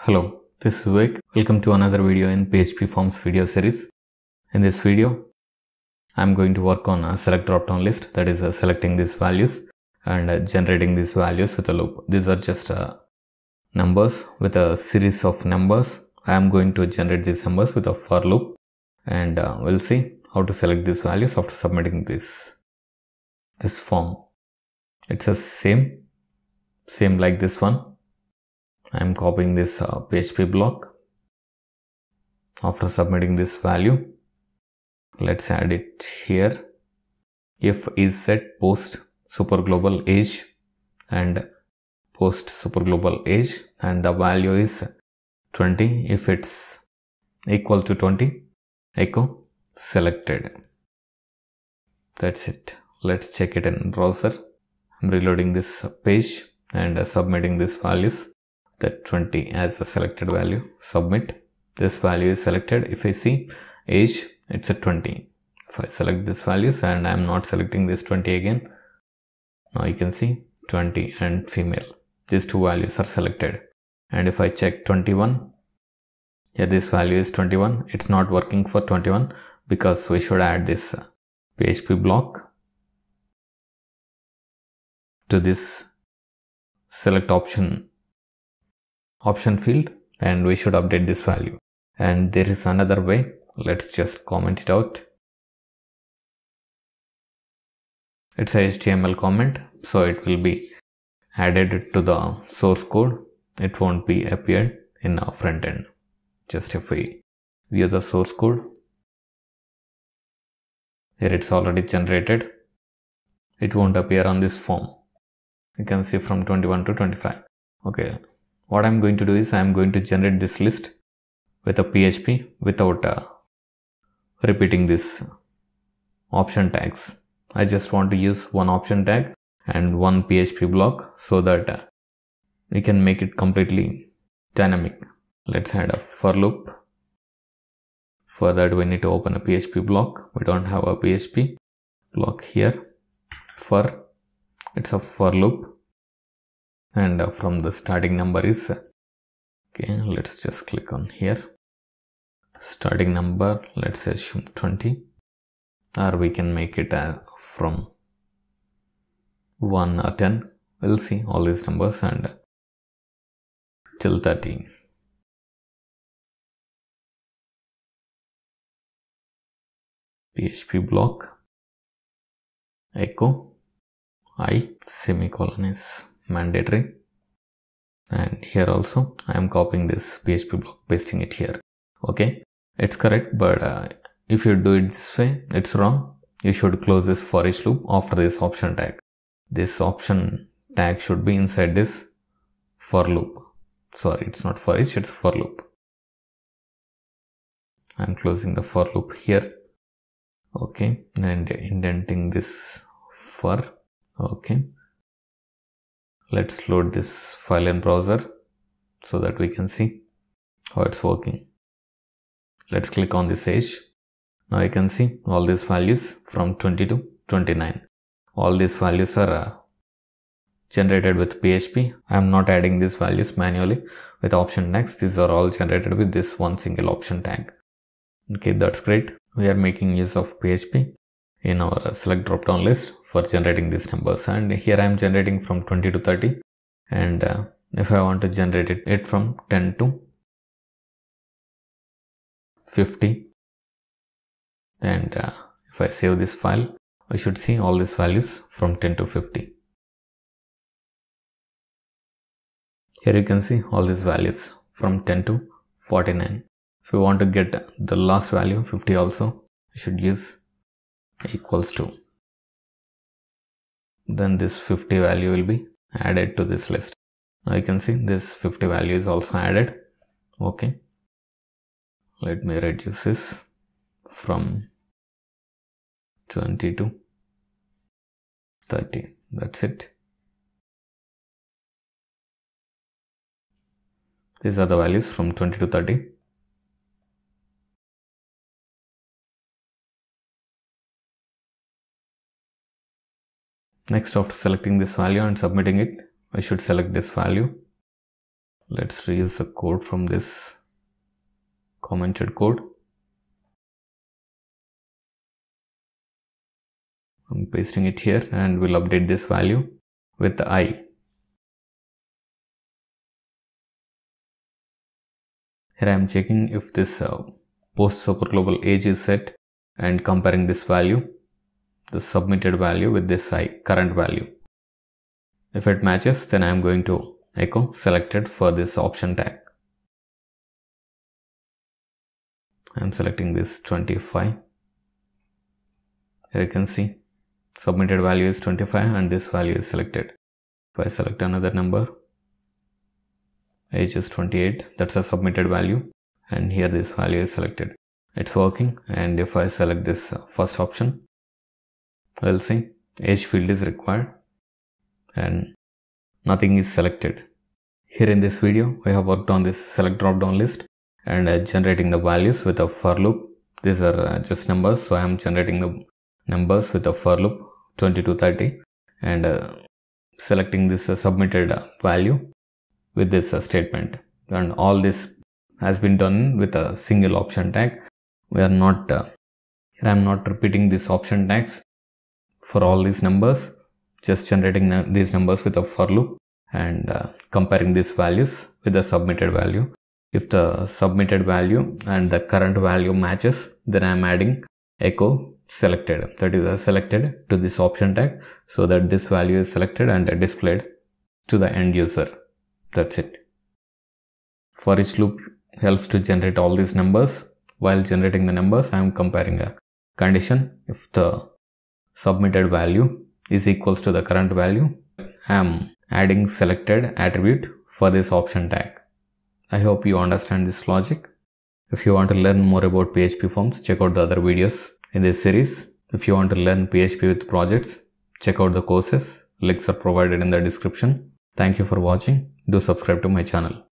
Hello, this is Vivek. Welcome to another video in PHP Forms video series. In this video, I'm going to work on a select drop-down list, that is selecting these values and generating these values with a loop. These are just numbers with a series of numbers. I am going to generate these numbers with a for loop, and we'll see how to select these values after submitting this form. It's a same like this one. I'm copying this PHP block. After submitting this value, let's add it here. If is set post superglobal age and post superglobal age, and the value is 20. If it's equal to 20, echo selected. That's it. Let's check it in browser. I'm reloading this page and submitting these values. That 20 as a selected value. Submit. This value is selected. If I see age, it's a 20. If I select these values and I'm not selecting this 20 again, now you can see 20 and female. These two values are selected. And if I check 21, yeah, this value is 21. It's not working for 21 because we should add this PHP block to this select option field, and we should update this value. And there is another way. Let's just comment it out. It's a HTML comment, so it will be added to the source code. It won't be appeared in our front end. Just if we view the source code, here it's already generated. It won't appear on this form. You can see from 21 to 25. Okay. What I'm going to do is I'm going to generate this list with a PHP without repeating this option tags. I just want to use one option tag and one PHP block so that we can make it completely dynamic. Let's add a for loop. For that we need to open a PHP block. We don't have a PHP block here. It's a for loop. And from the starting number is, okay, let's just click on here. Starting number, let's assume 20, or we can make it from 1 or 10. We'll see all these numbers, and till 30. PHP block, echo, I, semicolon is mandatory, and here also I am copying this PHP block, pasting it here. Okay, it's correct, but if you do it this way, it's wrong. You should close this for each loop after this option tag. This option tag should be inside this for loop. Sorry, it's not for each, it's for loop. I'm closing the for loop here. Okay, and indenting this for. Okay. Let's load this file in browser so that we can see how it's working. Let's click on this age. Now you can see all these values from 20 to 29. All these values are generated with PHP. I am not adding these values manually with option tags. These are all generated with this one single option tag. Okay, that's great. We are making use of PHP in our select drop-down list for generating these numbers, and here I am generating from 20 to 30, and if I want to generate it from 10 to 50, and if I save this file, I should see all these values from 10 to 50. Here you can see all these values from 10 to 49. If you want to get the last value 50 also, you should use equals to. Then this 50 value will be added to this list. Now you can see this 50 value is also added. Okay. Let me reduce this from 20 to 30. That's it. These are the values from 20 to 30. Next, after selecting this value and submitting it, I should select this value Let's reuse the code from this commented code. I'm pasting it here and we'll update this value with the I. Here I am checking if this post superglobal age is set and comparing this value, the submitted value, with this I current value. If it matches, then I am going to echo selected for this option tag. I am selecting this 25. Here you can see submitted value is 25 and this value is selected. If I select another number, age is 28, that's a submitted value, and here this value is selected. It's working. And if I select this first option, we'll see age field is required and nothing is selected. Here in this video, we have worked on this select drop down list and generating the values with a for loop. These are just numbers, so I am generating the numbers with a for loop 20 to 30 and selecting this submitted value with this statement. And all this has been done with a single option tag. We are not here I am not repeating these option tags for all these numbers, just generating these numbers with a for loop and comparing these values with the submitted value. If the submitted value and the current value matches, then I am adding echo selected, that is selected, to this option tag so that this value is selected and displayed to the end user. That's it. For each loop helps to generate all these numbers. While generating the numbers, I am comparing a condition. If the submitted value is equals to the current value, I am adding selected attribute for this option tag. I hope you understand this logic. If you want to learn more about PHP forms, check out the other videos in this series. If you want to learn PHP with projects, check out the courses. Links are provided in the description. Thank you for watching. Do subscribe to my channel.